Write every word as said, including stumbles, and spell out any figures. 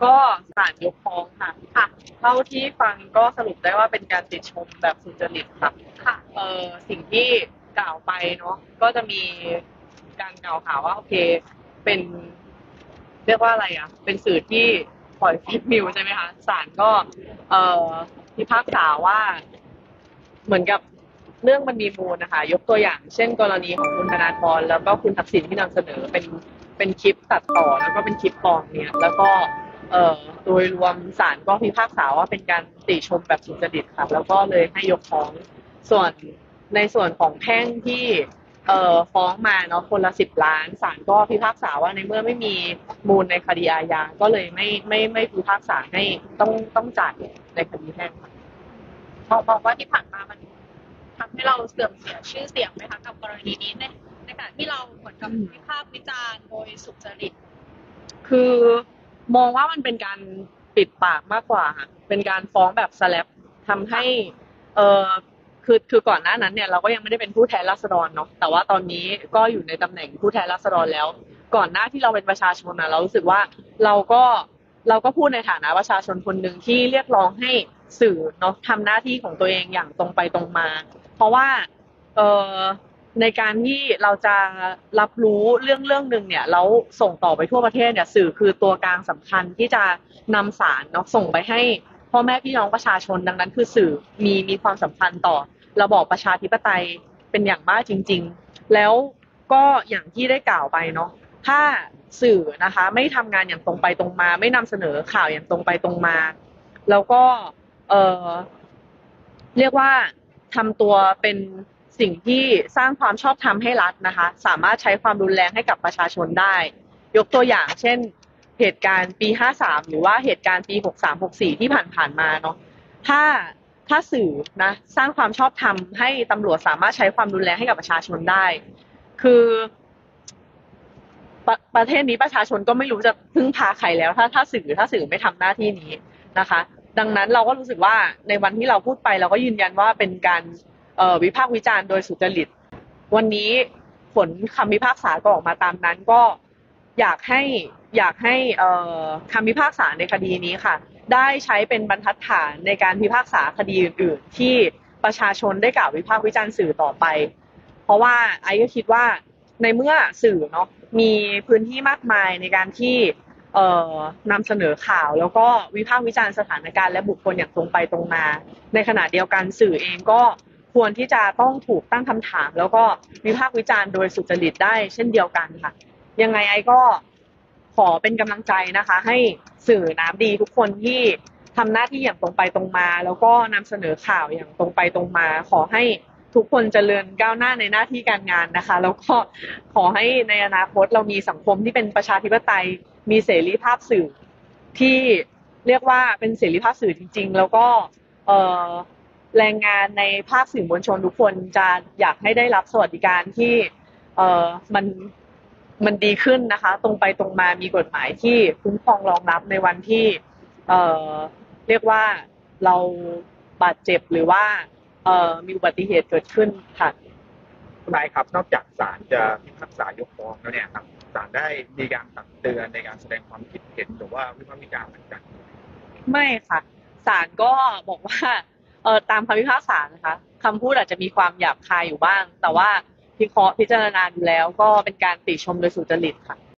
ก็ศาลยกฟ้องค่ะค่ะเท่าที่ฟังก็สรุปได้ว่าเป็นการติชมแบบสุจริตค่ะค่ะเอ่อสิ่งที่กล่าวไปเนาะก็จะมีการกล่าวหาว่าโอเคเป็นเรียกว่าอะไรอ่ะเป็นสื่อที่ปล่อยเฟกนิวใช่ไหมคะศาลก็เอ่อพิพากษาว่าเหมือนกับเรื่องมันมีมูลนะคะยกตัวอย่างเช่นกรณีของคุณธนาธรแล้วก็คุณทักษิณที่นำเสนอเป็นเป็นคลิปตัดต่อแล้วก็เป็นคลิปปลอมเนี่ยแล้วก็เอ่อโดยรวมศาลก็พิพากษาว่าเป็นการติชมแบบสุจริตค่ะแล้วก็เลยให้ยกฟ้องส่วนในส่วนของแพ่งที่เอ่อฟ้องมาเนาะคนละสิบล้านศาลก็พิพากษาว่าในเมื่อไม่มีมูลในคดีอาญาก็เลยไม่ไม่ไม่พิพากษาให้ต้องต้องจ่ายในคดีแพ่งค่ะมองมองว่าที่ผ่านมามันทำให้เราเสื่อมเสียชื่อเสียงไหมคะกับกรณีนี้ในในขณะที่เราเหมือนกับวิพากษ์วิจารณ์โดยสุจริตคือมองว่ามันเป็นการปิดปากมากกว่าค่ะเป็นการฟ้องแบบสแลปทำให้เออคือคือก่อนหน้านั้นเนี่ยเราก็ยังไม่ได้เป็นผู้แทนราษฎรเนาะแต่ว่าตอนนี้ก็อยู่ในตำแหน่งผู้แทนราษฎรแล้วก่อนหน้าที่เราเป็นประชาชนนะเรารู้สึกว่าเราก็เราก็พูดในฐานะประชาชนคนหนึ่งที่เรียกร้องให้สื่อเนาะทำหน้าที่ของตัวเองอย่างตรงไปตรงมาเพราะว่าเออในการที่เราจะรับรู้เรื่องเรื่องหนึ่งเนี่ยแล้วส่งต่อไปทั่วประเทศเนี่ยสื่อคือตัวกลางสำคัญที่จะนำสารเนาะส่งไปให้พ่อแม่พี่น้องประชาชนดังนั้นคือสื่อมีมีความสำคัญต่อระบอบประชาธิปไตยเป็นอย่างมากจริงๆแล้วก็อย่างที่ได้กล่าวไปเนาะถ้าสื่อนะคะไม่ทำงานอย่างตรงไปตรงมาไม่นำเสนอข่าวอย่างตรงไปตรงมาแล้วก็เออเรียกว่าทำตัวเป็นสิ่งที่สร้างความชอบธรรมให้รัฐนะคะสามารถใช้ความรุนแรงให้กับประชาชนได้ยกตัวอย่างเช่นเหตุการณ์ปีห้าสามหรือว่าเหตุการณ์ปีหกสาม หกสี่ที่ผ่านๆมาเนาะถ้าถ้าสื่อนะสร้างความชอบธรรมให้ตำรวจสามารถใช้ความรุนแรงให้กับประชาชนได้คือประประเทศนี้ประชาชนก็ไม่รู้จะพึ่งพาใครแล้วถ้าถ้าสื่อถ้าสื่อไม่ทำหน้าที่นี้นะคะดังนั้นเราก็รู้สึกว่าในวันที่เราพูดไปเราก็ยืนยันว่าเป็นการเอ่อวิพากษ์วิจารณ์โดยสุจริตวันนี้ผลคำพิพากษาก็ออกมาตามนั้นก็อยากให้อยากให้เอ่อคำพิพากษาในคดีนี้ค่ะได้ใช้เป็นบรรทัดฐานในการพิพากษาคดีอื่นๆที่ประชาชนได้กล่าววิพากษ์วิจารณ์สื่อต่อไปเพราะว่าไอ้ก็คิดว่าในเมื่อสื่อเนาะมีพื้นที่มากมายในการที่เอ่อนำเสนอข่าวแล้วก็วิพากษ์วิจารณ์สถานการณ์และบุคคลอย่างตรงไปตรงมาในขณะเดียวกันสื่อเองก็ควรที่จะต้องถูกตั้งคำถามแล้วก็วิพากษ์วิจารณ์โดยสุจริตได้เช่นเดียวกันค่ะยังไงไอ้ก็ขอเป็นกำลังใจนะคะให้สื่อน้ำดีทุกคนที่ทำหน้าที่อย่างตรงไปตรงมาแล้วก็นำเสนอข่าวอย่างตรงไปตรงมาขอให้ทุกคนเจริญก้าวหน้าในหน้าที่การงานนะคะแล้วก็ขอให้ในอนาคตเรามีสังคมที่เป็นประชาธิปไตยมีเสรีภาพสื่อที่เรียกว่าเป็นเสรีภาพสื่อจริงๆแล้วก็เอ่อแรงงานในภาคสื่อมวลชนทุกคนจะอยากให้ได้รับสวัสดิการที่เอ่อมันมันดีขึ้นนะคะตรงไปตรงมามีกฎหมายที่คุ้มครองรองรับในวันที่เอ่อเรียกว่าเราบาดเจ็บหรือว่าเอ่อมีอุบัติเหตุเกิดขึ้นค่ะคุณนายครับนอกจากศาลจะพิพากษายกฟ้องแล้วเนี่ยครับศาลได้มีการตักเตือนในการแสดงความคิดเห็นหรือว่าวิพากษ์วิจารณ์เหมือนกันไม่ค่ะศาลก็บอกว่าเออตามคำพิพากษานะคะคำพูดอาจจะมีความหยาบคายอยู่บ้างแต่ว่าพิเคราะห์พิจารณาดูแล้วก็เป็นการติชมโดยสุจริตค่ะ